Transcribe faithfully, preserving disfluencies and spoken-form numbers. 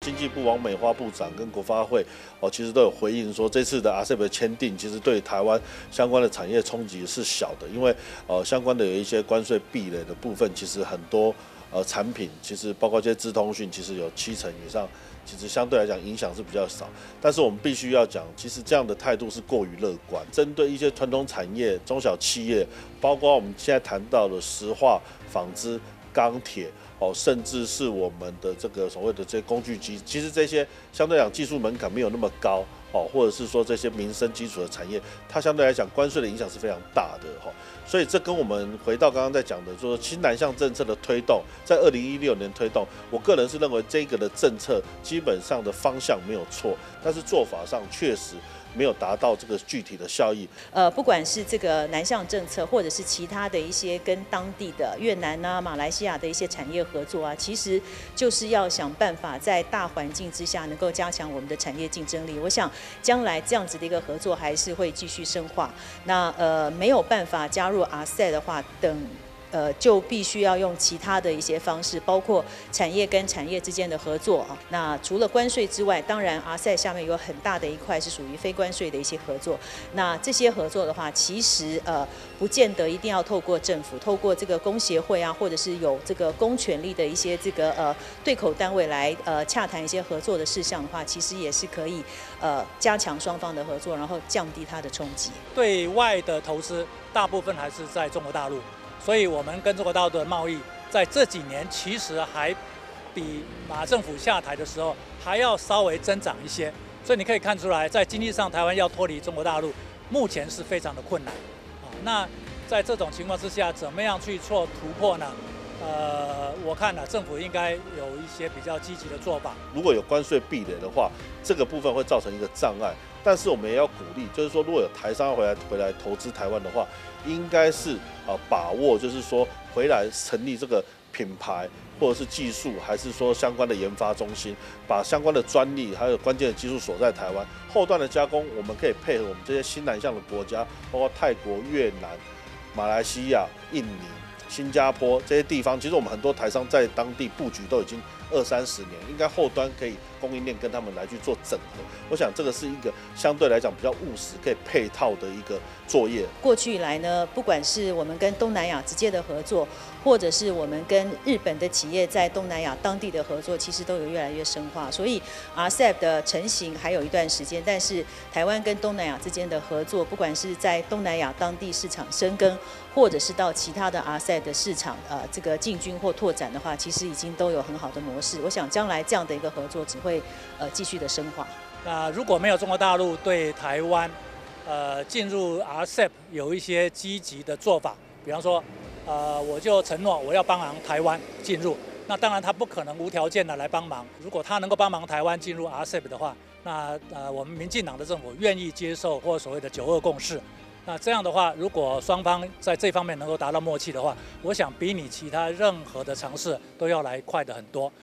经济部王美花部长跟国发会哦，其实都有回应说，这次的 R C E P 的签订，其实对台湾相关的产业冲击是小的，因为呃相关的有一些关税壁垒的部分，其实很多呃产品，其实包括这些资通讯，其实有七成以上。其实相对来讲影响是比较少，但是我们必须要讲，其实这样的态度是过于乐观。针对一些传统产业、中小企业，包括我们现在谈到的石化、纺织、钢铁，哦，甚至是我们的这个所谓的这些工具机，其实这些相对来讲技术门槛没有那么高，哦，或者是说这些民生基础的产业，它相对来讲关税的影响是非常大的，哈。所以这跟我们回到刚刚在讲的，说新南向政策的推动，在二零一六年推动，我个人是认为这个的政策基本上的方向没有错，但是做法上确实没有达到这个具体的效益。 呃，不管是这个南向政策，或者是其他的一些跟当地的越南啊、马来西亚的一些产业合作啊，其实就是要想办法在大环境之下能够加强我们的产业竞争力。我想将来这样子的一个合作还是会继续深化。那呃没有办法加入 R C E P 的话，等。呃，就必须要用其他的一些方式，包括产业跟产业之间的合作啊。那除了关税之外，当然 R C E P 下面有很大的一块是属于非关税的一些合作。那这些合作的话，其实呃不见得一定要透过政府，透过这个工协会啊，或者是有这个公权力的一些这个呃对口单位来呃洽谈一些合作的事项的话，其实也是可以呃加强双方的合作，然后降低它的冲击。 对外的投资大部分还是在中国大陆。所以，我们跟中国大陆的贸易在这几年其实还比马政府下台的时候还要稍微增长一些。所以你可以看出来，在经济上，台湾要脱离中国大陆，目前是非常的困难。啊，那在这种情况之下，怎么样去做突破呢？呃，我看呢、啊，政府应该有一些比较积极的做法。 如果有关税壁垒的话，这个部分会造成一个障碍。但是我们也要鼓励，就是说，如果有台商回来回来投资台湾的话，应该是啊、呃、把握，就是说回来成立这个品牌或者是技术，还是说相关的研发中心，把相关的专利还有关键的技术锁在台湾，后段的加工我们可以配合我们这些新南向的国家，包括泰国、越南、马来西亚、印尼、新加坡这些地方，其实我们很多台商在当地布局都已经二三十年，应该后端可以供应链跟他们来去做整合。我想这个是一个相对来讲比较务实、可以配套的一个作业。 过去以来呢，不管是我们跟东南亚直接的合作，或者是我们跟日本的企业在东南亚当地的合作，其实都有越来越深化。所以 R C E P 的成型还有一段时间，但是台湾跟东南亚之间的合作，不管是在东南亚当地市场深耕，或者是到其他的 R C E P 的市场呃这个进军或拓展的话，其实已经都有很好的模式。我想将来这样的一个合作只会呃继续的深化。 那如果没有中国大陆对台湾呃进入 R C E P 有一些积极的做法，比方说，呃，我就承诺我要帮忙台湾进入。那当然他不可能无条件的来帮忙。如果他能够帮忙台湾进入 R C E P 的话，那呃我们民进党的政府愿意接受或所谓的九二共识。那这样的话，如果双方在这方面能够达到默契的话，我想比你其他任何的尝试都要来快得很多。